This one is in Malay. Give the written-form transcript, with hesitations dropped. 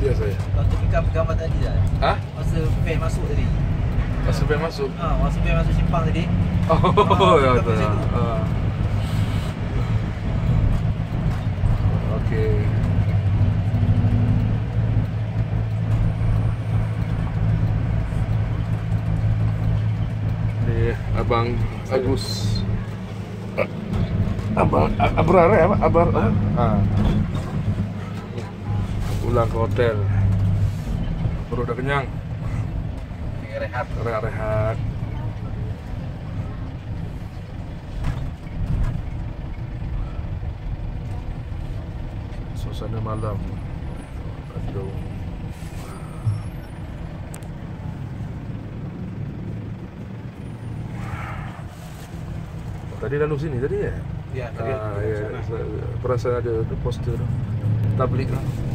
Ya saya. Waktu pick up gambar tadi dah. Hah? Masa van masuk tadi. Masa van masuk? Masa van masuk simpang tadi. Oh, ya betul. Okey. Ni Abang Agus. Abang Abrar apa? Abrar. Pulang ke hotel. Perut dah kenyang. Rehat. Suasana malam. Aduh. Tadi lalu sini tadi ya? Ya, tadi. Ya, perasaan ada poster tablik lah.